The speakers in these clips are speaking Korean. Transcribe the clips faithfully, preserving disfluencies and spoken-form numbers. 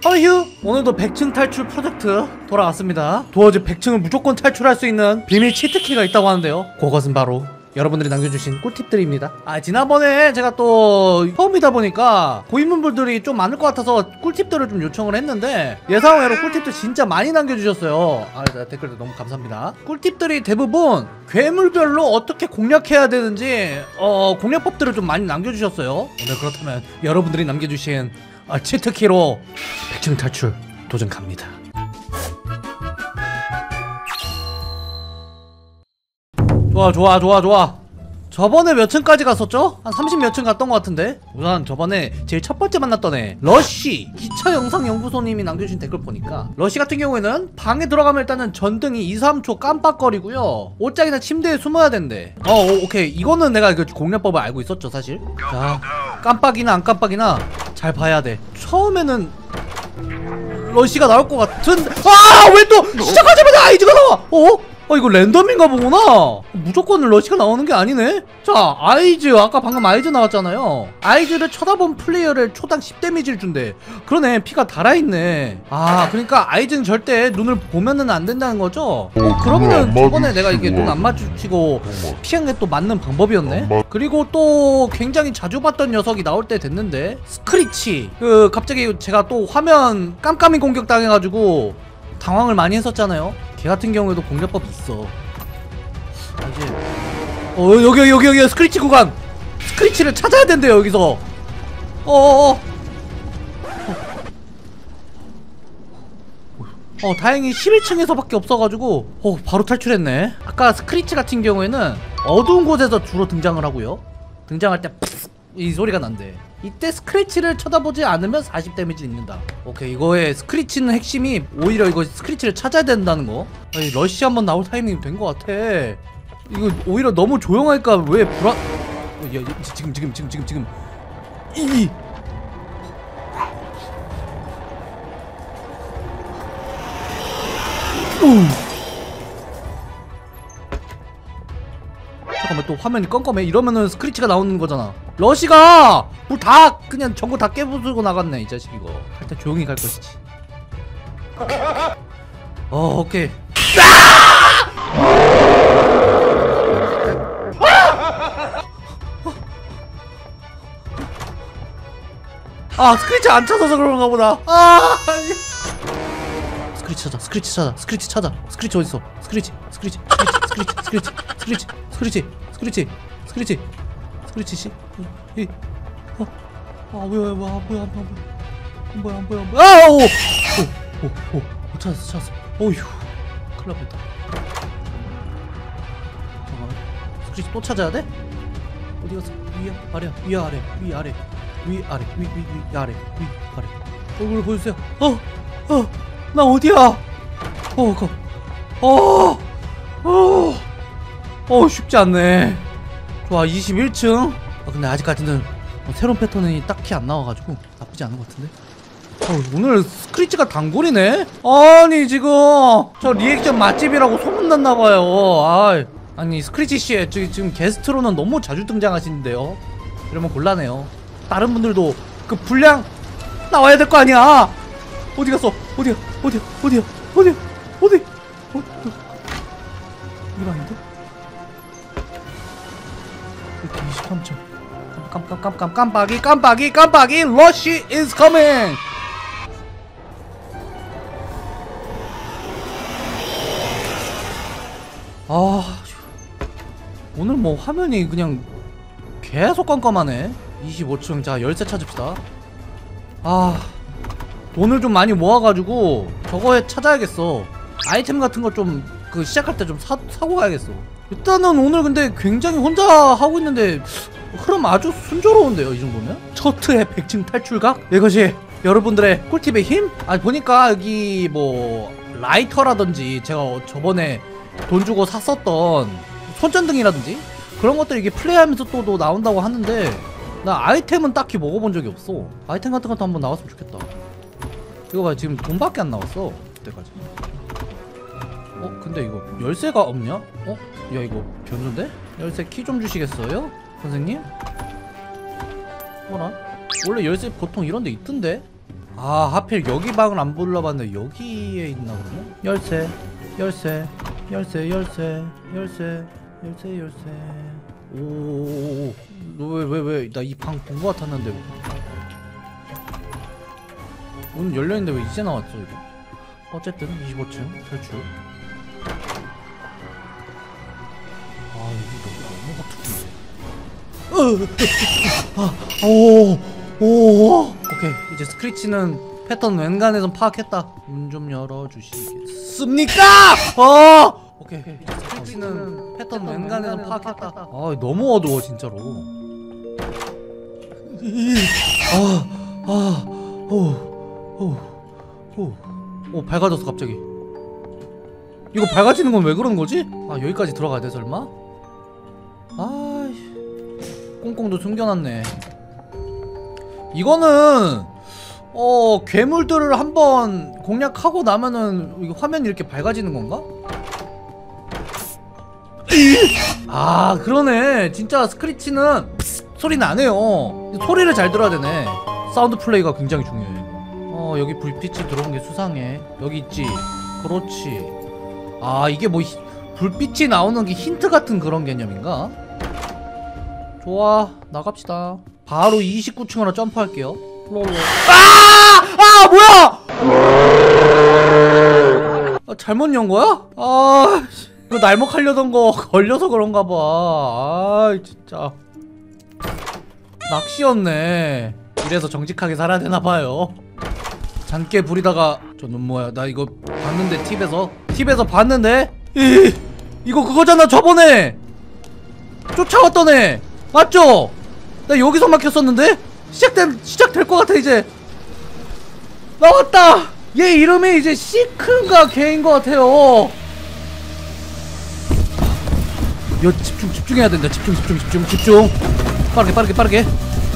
어휴, 오늘도 백 층 탈출 프로젝트 돌아왔습니다. 도어즈 백 층을 무조건 탈출할 수 있는 비밀 치트키가 있다고 하는데요, 그것은 바로 여러분들이 남겨주신 꿀팁들입니다. 아, 지난번에 제가 또 처음이다 보니까 고인물들이 좀 많을 것 같아서 꿀팁들을 좀 요청을 했는데 예상외로 꿀팁도 진짜 많이 남겨주셨어요. 아, 댓글도 너무 감사합니다. 꿀팁들이 대부분 괴물별로 어떻게 공략해야 되는지 어 공략법들을 좀 많이 남겨주셨어요. 오늘 그렇다면 여러분들이 남겨주신 아, 치트키로 백 층 탈출 도전 갑니다. 좋아 좋아 좋아 좋아. 저번에 몇 층까지 갔었죠? 한 삼십 몇 층 갔던 것 같은데. 우선 저번에 제일 첫 번째 만났던 애 러쉬 기차 영상 연구소님이 남겨주신 댓글 보니까 러쉬 같은 경우에는 방에 들어가면 일단은 전등이 이 삼 초 깜빡거리고요, 옷장이나 침대에 숨어야 된대. 어 오, 오케이, 이거는 내가 그 공략법을 알고 있었죠 사실. 자, 깜빡이나 안 깜빡이나 잘 봐야 돼. 처음에는 러쉬가 나올 것 같은. 아, 왜 또 시작하자마자 아이즈가 나와. 어? 어, 이거 랜덤인가 보구나. 무조건 러쉬가 나오는 게 아니네. 자, 아이즈, 아까 방금 아이즈 나왔잖아요. 아이즈를 쳐다본 플레이어를 초당 십 데미지를 준대. 그러네, 피가 달아있네. 아, 그러니까 아이즈는 절대 눈을 보면은 안 된다는 거죠? 어, 그러면은 저번에 내가 이게 눈 안 마주치고 피한 게 또 맞는 방법이었네. 그리고 또 굉장히 자주 봤던 녀석이 나올 때 됐는데, 스크리치. 그 갑자기 제가 또 화면 깜깜이 공격 당해가지고 당황을 많이 했었잖아요. 걔 같은 경우에도 공략법이 있어. 아, 이제 어, 여기 여기 여기 스크리치 구간. 스크리치를 찾아야 된대요 여기서. 어어어. 어, 어, 어, 다행히 십일 층에서밖에 없어가지고 어, 바로 탈출했네. 아까 스크리치 같은 경우에는 어두운 곳에서 주로 등장을 하고요, 등장할 때 이 소리가 난대. 이때 스크래치를 쳐다보지 않으면 사십 데미지 입는다. 오케이, 이거의 스크래치는 핵심이 오히려 이거 스크래치를 찾아야 된다는 거. 아니, 러쉬 한번 나올 타이밍이 된 것 같아. 이거 오히려 너무 조용하니까 왜 불안. 어, 야, 야, 지금 지금 지금 지금 지금 이 우. 잠깐만, 또 화면이 껌껌해. 이러면은 스크리치가 나오는 거잖아. 러쉬가 뭐 다 그냥 전부 다 깨부수고 나갔네 이 자식. 이거 할 때 조용히 갈 것이지. 어, 오케이. 아, 스크리치 안 찾아서 그런가 보다. 아, 스크리치 찾아, 스크리치 찾아, 스크리치 찾아. 스크리치 어딨어? 스크리치, 스크리치, 스크리치, 스크리치, 스크리치, 스크리치, 스크리치, 스크리치, 스크리치 씨. 이, 어, 아, 뭐야, 뭐야, 뭐야, 뭐야, 뭐야, 뭐야, 뭐야, 아, 오, 오, 오, 오, 찾았어, 찾았어. 어휴, 큰일 날 뻔했다. 잠깐만, 스크리치 또 찾아야 돼? 어디 갔어? 위야, 아래야, 위야, 아래, 위, 아래, 위, 아래, 위, 위, 위, 아래, 위, 아래. 얼굴 보여주세요. 어, 어, 나 어디야? 어, 거, 어, 어, 어, 쉽지 않네. 좋아, 이십일 층. 아, 근데 아직까지는 새로운 패턴이 딱히 안 나와가지고 나쁘지 않은 것 같은데. 어, 오늘 스크리치가 단골이네? 아니, 지금 저 리액션 맛집이라고 소문났나봐요. 아, 아니, 스크리치씨 지금 게스트로는 너무 자주 등장하시는데요. 이러면 곤란해요. 다른 분들도 그 분량 나와야 될 거 아니야. 어디 갔어? 어디야? 어디야? 어디야? 어디야? 어디? 어? 이거 아닌데? 이렇게 이십삼 점. 깜깜깜깜 깜빡이 깜빡이 깜빡이 러쉬 is coming. 아, 오늘 뭐 화면이 그냥 계속 깜깜하네. 이십오 층. 자, 열쇠 찾읍시다. 아, 돈을 좀 많이 모아가지고 저거에 찾아야겠어. 아이템 같은 거 좀 그 시작할 때 좀 사고 가야겠어. 일단은 오늘 근데 굉장히 혼자 하고 있는데 흐름 아주 순조로운데요 이 정도면? 첫 회 백 층 탈출각? 이것이 여러분들의 꿀팁의 힘? 아, 보니까 여기 뭐 라이터라든지 제가 저번에 돈 주고 샀었던 손전등이라든지 그런 것들이 이게 플레이하면서 또, 또 나온다고 하는데, 나 아이템은 딱히 먹어본 적이 없어. 아이템 같은 것도 한번 나왔으면 좋겠다. 이거 봐, 지금 돈밖에 안 나왔어 그때까지. 어? 근데 이거 열쇠가 없냐? 어? 야, 이거 변조인데? 열쇠 키 좀 주시겠어요? 선생님? 뭐라? 원래 열쇠 보통 이런데 있던데? 아 하필 여기 방을 안 불러봤는데 여기에 있나 그러면? 열쇠 열쇠 열쇠 열쇠 열쇠 열쇠 열쇠. 오오오오. 너 왜 왜 왜 나 이 방 본 거 같았는데 문 열려있는데 왜 이제 나왔어 이거? 어쨌든 이십오 층 탈출. 아 이거 너무 너무 같은데. 오오 오케이 이제 스크래치는 패턴 웬간에선 파악했다. 문 좀 열어주시겠습니까? 어 오케이 이제 스크래치는 패턴 웬간에선 파악했다. 아 너무 어두워 진짜로. 아아오오오 밝아졌어 갑자기. 이거 밝아지는 건 왜 그러는 거지? 아 여기까지 들어가야 돼 설마? 아 꽁꽁도 숨겨놨네. 이거는 어 괴물들을 한번 공략하고 나면은 이거 화면이 이렇게 밝아지는 건가? 아 그러네. 진짜 스크래치는 소리 나네요. 소리를 잘 들어야 되네. 사운드 플레이가 굉장히 중요해. 어 여기 불빛이 들어온 게 수상해. 여기 있지. 그렇지. 아 이게 뭐 히, 불빛이 나오는 게 힌트 같은 그런 개념인가? 좋아 나갑시다. 바로 이십구 층으로 점프할게요. 아! 아 뭐야! 아, 잘못 연 거야? 아 이거 날먹하려던 거 걸려서 그런가 봐. 아 진짜 낚시였네. 이래서 정직하게 살아야 되나 봐요. 잔깨 부리다가 저는 뭐야 나 이거 봤는데 팁에서 팁에서 봤는데 이 이거 그거잖아 저번에 쫓아왔던 애 맞죠? 나 여기서 막혔었는데 시작된 시작될 것 같아. 이제 나왔다. 얘 이름이 이제 시크인가 걔인 것 같아요. 여 집중 집중해야 된다. 집중 집중 집중 집중. 빠르게 빠르게 빠르게.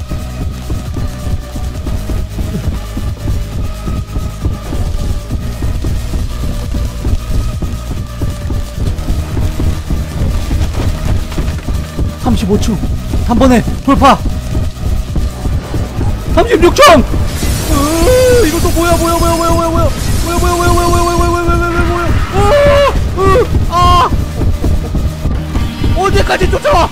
삼십오 층 한 번에 돌파. 삼십육 층. 으 이거 또 뭐야 뭐야 뭐야 뭐야 뭐야 뭐야 뭐야 뭐야 뭐야 뭐야 뭐야 뭐야 뭐야 뭐야 뭐야 뭐야 아 언제까지 쫓아와?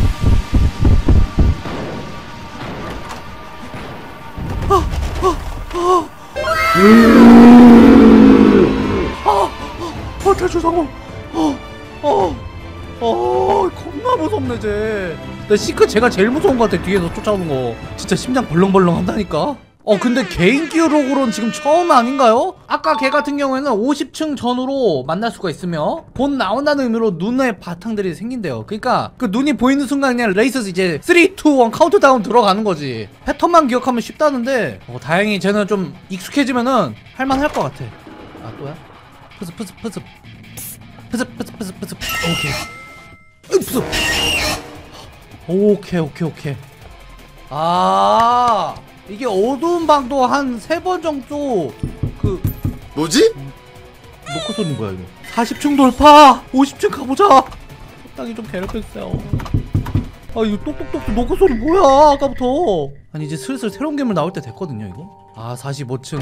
아아아 탈출 성공. 어어 어 겁나 무섭네 쟤. 나 시크 제가 제일 무서운 것 같아. 뒤에서 쫓아오는 거 진짜 심장 벌렁벌렁 한다니까. 어 근데 개인 기록으로는 지금 처음 아닌가요? 아까 걔 같은 경우에는 오십 층 전후로 만날 수가 있으며 곧 나온다는 의미로 눈에 바탕들이 생긴대요. 그러니까 그 눈이 보이는 순간 그냥 레이스 이제 삼, 이, 일 카운트다운 들어가는 거지. 패턴만 기억하면 쉽다는데 어, 다행히 쟤는 좀 익숙해지면은 할만할 것 같아. 아 또야? 푸습 푸습 푸습 푸습 푸습 푸습 푸습 오케이 푸습 오케이 오케이 오케이. 아 이게 어두운 방도 한 세 번 정도 그 뭐지? 노크 소리 뭐야 이거. 사십 층 돌파. 오십 층 가보자. 적당히 좀 괴롭혔어요. 아 이거 똑똑똑 노크 소리 뭐야 아까부터. 아니 이제 슬슬 새로운 괴물 나올 때 됐거든요 이거. 아 사십오 층.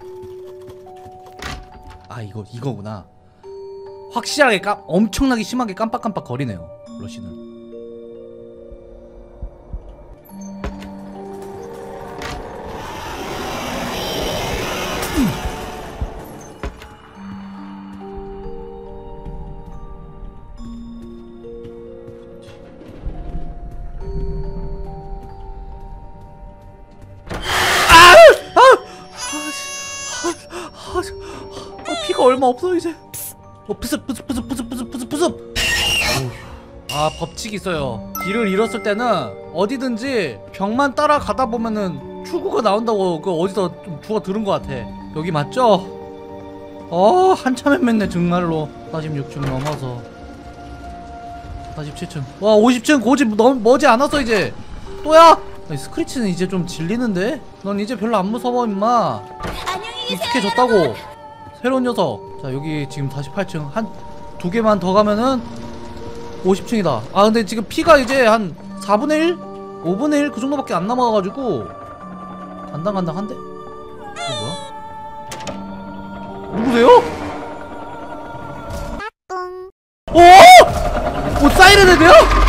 아 이거 이거구나. 확실하게 깜 엄청나게 심하게 깜빡깜빡 거리네요 러시는. 피가 얼마 없어 이제. 어 푸습 푸습 푸습 푸습 푸습 푸습 푸습. 아 법칙이 있어요. 길을 잃었을 때는 어디든지 벽만 따라가다 보면은 출구가 나온다고 그 어디서 좀 주워 들은 것 같아. 여기 맞죠? 어 한참 헤맸네 정말로. 사십육 층 넘어서 사십칠 층. 와 오십 층 고집 너, 머지 않았어 이제. 또야? 아니, 스크래치는 이제 좀 질리는데? 넌 이제 별로 안 무서워 임마. 익숙해졌다고. 새로운 녀석. 자 여기 지금 사십팔 층 한 두 개만 더 가면은 오십 층이다. 아 근데 지금 피가 이제 한 사분의 일? 오분의 일 그 정도밖에 안 남아가지고 간당간당한데? 이거 누구세요? 오! 뭐 사이렌 헤드야?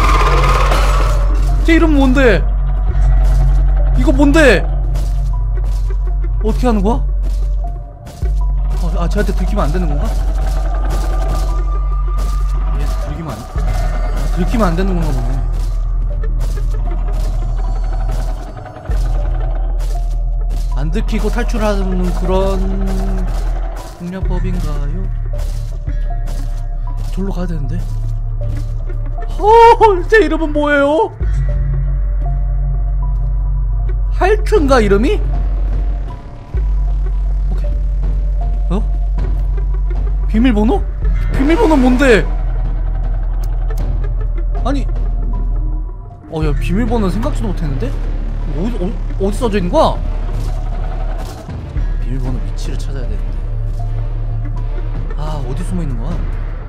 제 이름 뭔데? 이거 뭔데? 어떻게 하는 거야? 어, 아, 쟤한테 들키면 안 되는 건가? 얘한테 들키면 안, 아, 들키면 안 되는 건가 보네. 안 들키고 탈출하는 그런 공략법인가요? 절로 가야 되는데. 허, 제 이름은 뭐예요? 할트인가 이름이? 오케이. 어? 비밀번호? 비밀번호 뭔데? 아니, 어, 야, 비밀번호 생각지도 못했는데? 어디, 어, 어디 써져 있는 거야? 비밀번호 위치를 찾아야 되는데. 아, 어디 숨어 있는 거야?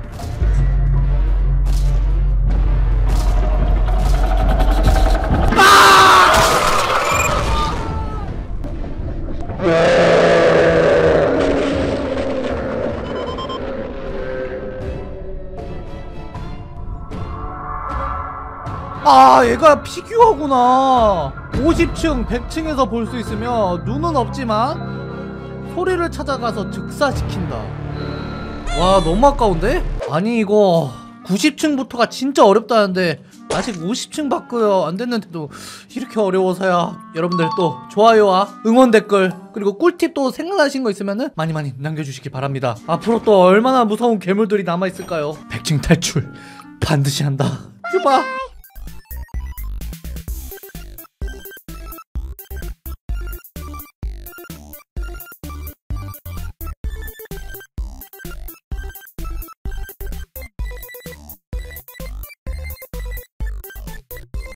아, 얘가 피규어구나. 오십 층, 백 층에서 볼 수 있으며 눈은 없지만 소리를 찾아가서 즉사시킨다. 와, 너무 아까운데? 아니, 이거 구십 층부터가 진짜 어렵다는데 아직 오십 층밖에 안 됐는데도 이렇게 어려워서야. 여러분들 또 좋아요와 응원 댓글 그리고 꿀팁 또 생각나신 거 있으면은 많이 많이 남겨주시기 바랍니다. 앞으로 또 얼마나 무서운 괴물들이 남아있을까요? 백 층 탈출 반드시 한다. 큐바.